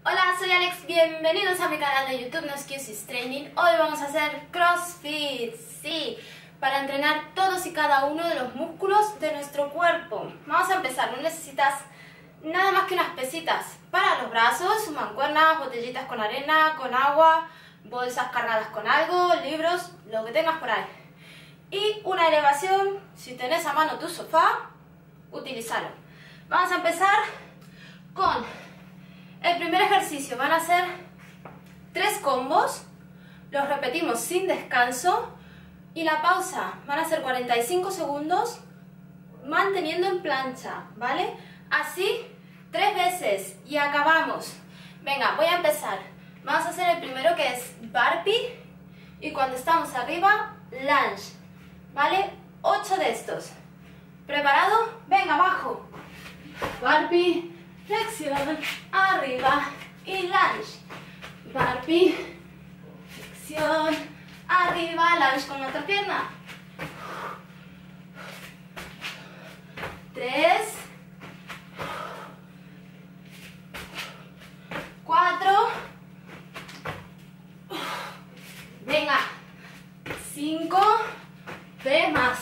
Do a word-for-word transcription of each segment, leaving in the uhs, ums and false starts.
Hola, soy Alex, bienvenidos a mi canal de YouTube No Excuses Training. Hoy vamos a hacer CrossFit, sí, para entrenar todos y cada uno de los músculos de nuestro cuerpo. Vamos a empezar, no necesitas nada más que unas pesitas para los brazos, mancuernas, botellitas con arena, con agua, bolsas cargadas con algo, libros, lo que tengas por ahí. Y una elevación, si tenés a mano tu sofá, utilízalo. Vamos a empezar con el primer ejercicio. Van a ser tres combos, los repetimos sin descanso y la pausa van a ser cuarenta y cinco segundos manteniendo en plancha, ¿vale? Así tres veces y acabamos. Venga, voy a empezar. Vamos a hacer el primero, que es burpee, y cuando estamos arriba, lunge, ¿vale? ocho de estos. ¿Preparado? Venga, abajo. Burpee, flexión, arriba y lunge. Burpee, flexión, arriba, lunge con la otra pierna. Tres. Cuatro. Venga. Cinco. Ve más.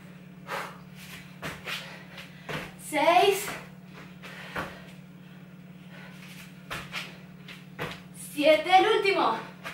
Seis. Siete, el último.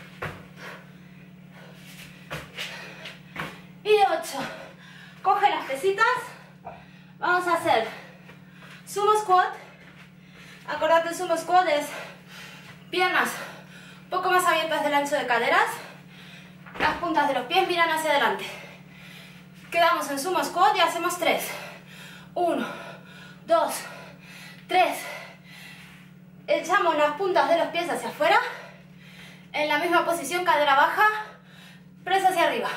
Y ocho. Coge las pesitas. Vamos a hacer sumo squat. Acordate, el sumo squat es piernas un poco más abiertas del ancho de caderas. Las puntas de los pies miran hacia adelante. Quedamos en sumo squat y hacemos tres. Uno, dos, tres. Echamos las puntas de los pies hacia afuera. En la misma posición, cadera baja, presa hacia arriba.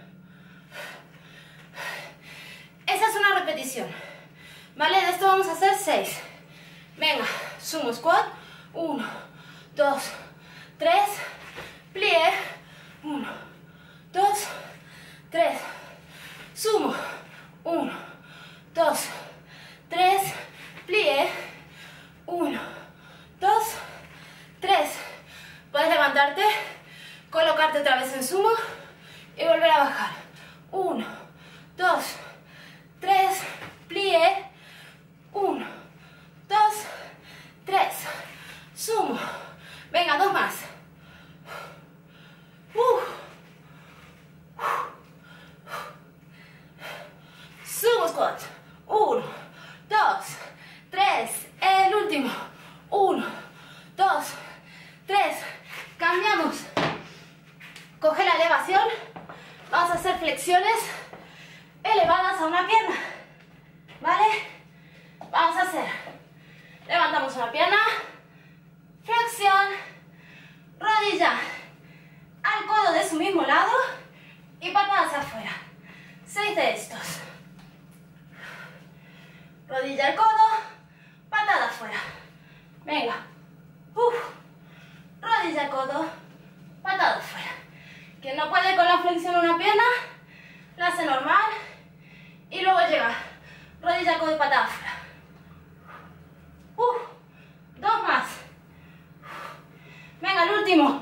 Esa es una repetición. ¿Vale? De esto vamos a hacer seis. Venga, sumo squat. Uno, dos, tres. Plié. Uno, dos, tres. Sumo. Uno, dos, tres. Plié. Uno, dos, tres. Puedes levantarte, colocarte otra vez en sumo y volver a bajar. Uno, dos, tres, plié. Uno, dos, tres. Sumo. Venga, dos más. Uh. Sumo squat. Uno, dos, tres. El último. Uno, dos, tres. Cambiamos. Coge la elevación. Vamos a hacer flexiones elevadas a una pierna. ¿Vale? Vamos a hacer. Levantamos una pierna. Flexión. Rodilla al codo de su mismo lado. Y patada hacia afuera. Seis de estos. Rodilla al codo. Patada afuera. Venga. Uf. Rodilla al codo. Patada afuera. Quien no puede con la flexión una pierna, la hace normal. Y luego llega rodilla al codo y patada afuera. Uf. Dos más. Venga, el último.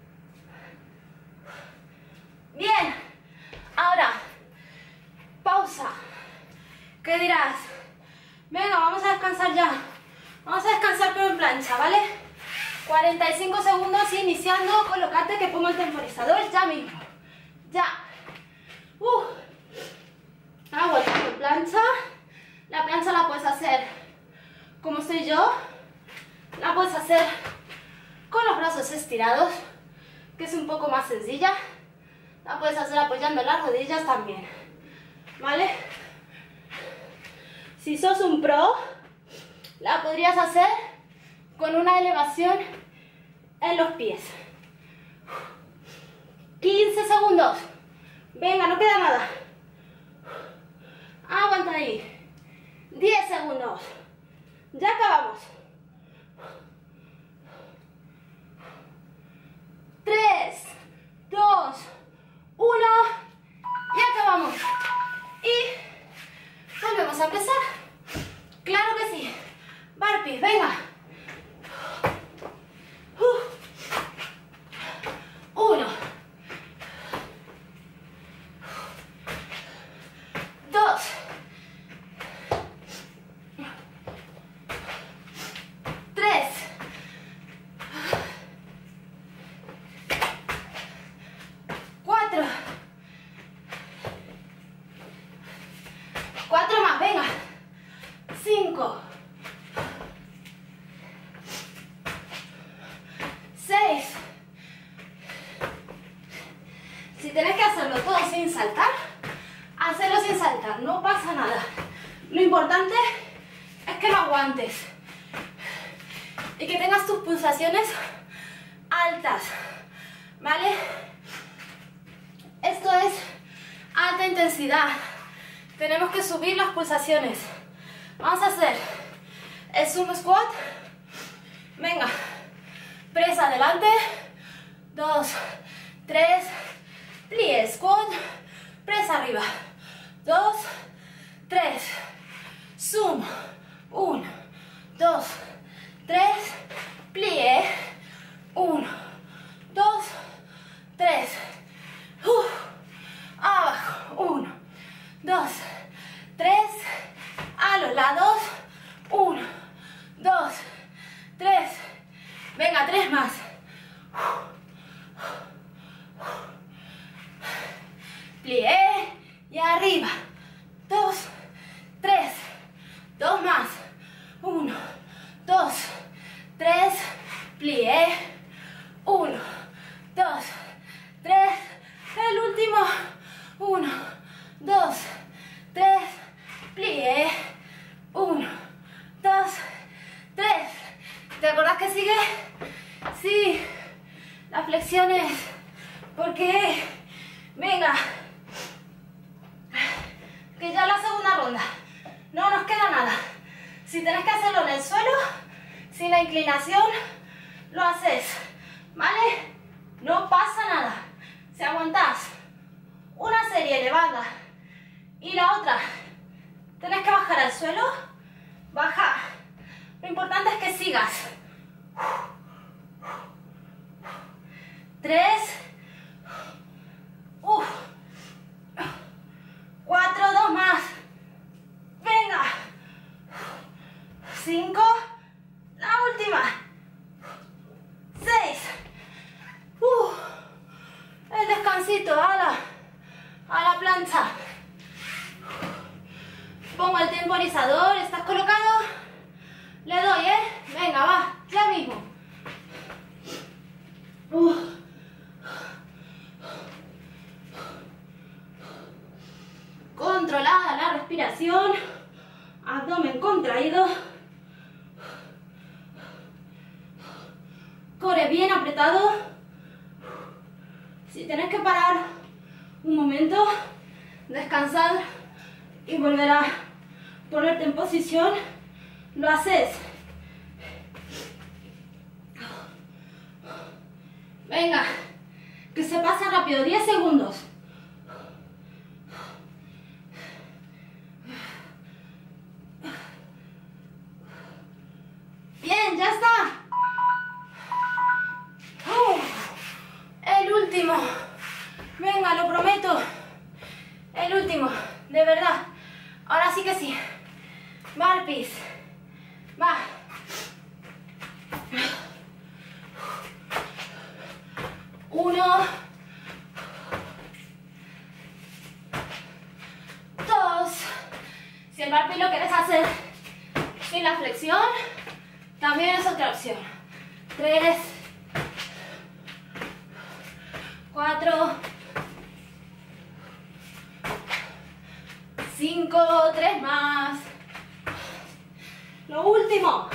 Bien. Ahora, pausa. ¿Qué dirás? Venga, vamos a descansar ya. Vamos a descansar pero en plancha, ¿vale? cuarenta y cinco segundos iniciando. Colócate que pongo el temporizador ya mismo. Ya. Uh. Aguantando plancha. La plancha la puedes hacer como estoy yo. La puedes hacer con los brazos estirados, que es un poco más sencilla. La puedes hacer apoyando las rodillas también, ¿vale? Si sos un pro, la podrías hacer con una elevación en los pies. quince segundos. Venga, no queda nada. Aguanta ahí. diez segundos. Ya acabamos. tres, dos, uno. Y acabamos. Y volvemos a empezar. Claro que sí. Burpees, venga. haciendo todo sin saltar, hacerlo sin saltar, no pasa nada. Lo importante es que lo aguantes y que tengas tus pulsaciones altas, ¿vale? Esto es alta intensidad, tenemos que subir las pulsaciones. Vamos a hacer el sumo squat, venga, presa adelante, dos, tres, plie squat, presa arriba, dos, tres, sumo, uno, dos, tres, plie, uno, dos, tres, uh, abajo, uno, dos, tres, a los lados, uno, dos, tres, venga, tres más, plie y arriba, dos, tres, dos más, uno, dos, tres, plie, uno, dos, tres, el último, uno, dos, tres, plie, uno, dos, tres. ¿Te acordás que sigue? Sí, las flexiones, porque, venga, que ya la segunda ronda, no nos queda nada. Si tenés que hacerlo en el suelo, sin la inclinación, lo haces, ¿vale? No pasa nada. Si aguantás una serie elevada y la otra tenés que bajar al suelo, baja. Lo importante es que sigas. Tres. Uf. Cuatro, dos más. Venga. Cinco. La última. Seis. Uh, el descansito a la, a la plancha. Pongo el temporizador. ¿Estás colocado? Le doy, ¿eh? Venga, va. Ya mismo. Uh. Controlada la respiración. Abdomen contraído. Core bien apretado. Si tenés que parar un momento, descansar y volver a ponerte en posición, lo haces. Venga, que se pasa rápido, diez segundos. Bien, ya está. Uh, el último. Venga, lo prometo. El último, de verdad. Ahora sí que sí. Burpees. Va. Uno. Dos. Si el burpee lo quieres hacer sin la flexión, también es otra opción. Tres. Cuatro. Cinco. Tres más. Lo último.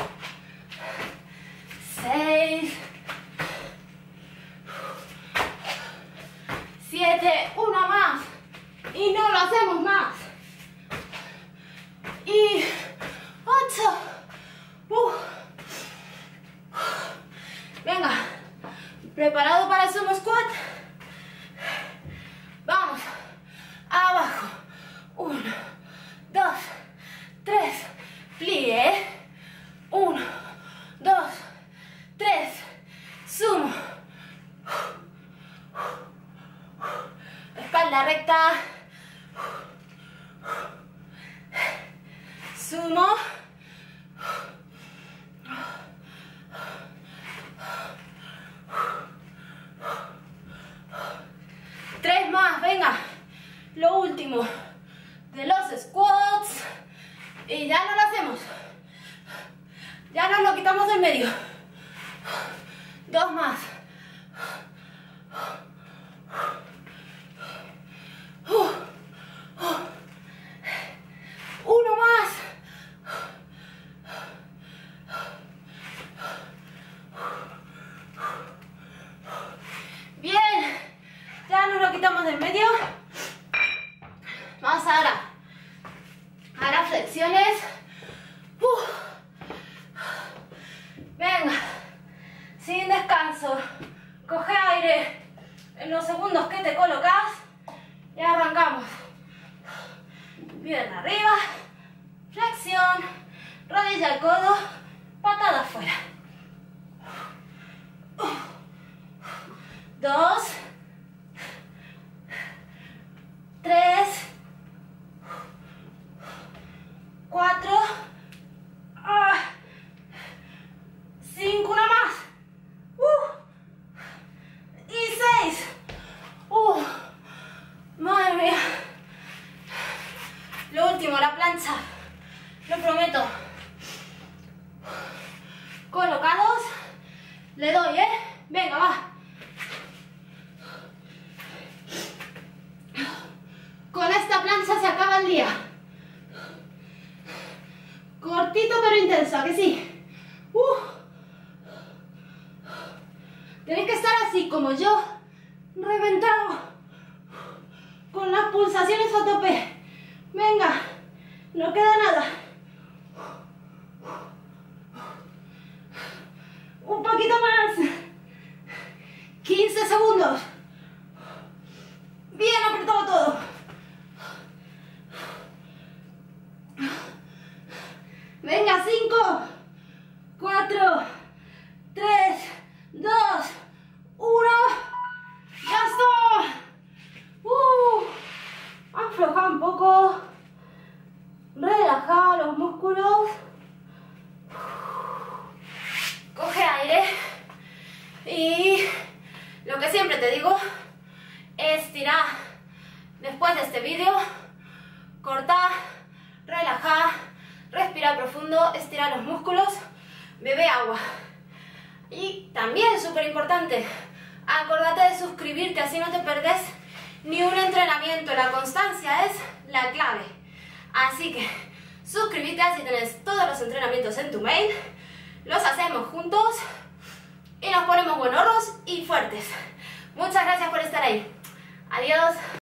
Seis. Siete. Una más. Y no lo hacemos más. Y ocho. Uh. Venga. ¿Preparado para el sumo squat? Vamos. Abajo. Uno. Dos. Tres. Plie. Uno. Dos. Tres. Sumo. Espalda recta. Sumo. Tres más, venga. Lo último de los squats. Y ya no lo hacemos. Ya nos lo quitamos del medio. Dos más. descanso. Coge aire en los segundos que te colocas y arrancamos. Pierna arriba, flexión, rodilla al codo, patada afuera. Dos, tres, cuatro, ah, cinco, una más, uh, y seis. Uh, madre mía. Lo último, la plancha, lo prometo. Colocados, le doy, ¿eh? Venga, va. Con esta plancha se acaba el día. Cortito pero intenso, ¿a que sí? Uh. Tenéis que estar así como yo, reventado, con las pulsaciones a tope. Venga, no queda nada. Un poquito más. quince segundos. Bien apretado todo. Venga, cinco, cuatro, tres, dos, uno. ¡Ya está! Uh, afloja un poco. Relaja los músculos. Coge aire. Y lo que siempre te digo, estira. Después de este vídeo, corta, relaja, respira profundo, estira los músculos, bebe agua. Y también, súper importante, acordate de suscribirte, así no te perdés ni un entrenamiento. La constancia es la clave. Así que suscríbete, así tenés todos los entrenamientos en tu mail. Los hacemos juntos y nos ponemos buenorros y fuertes. Muchas gracias por estar ahí. Adiós.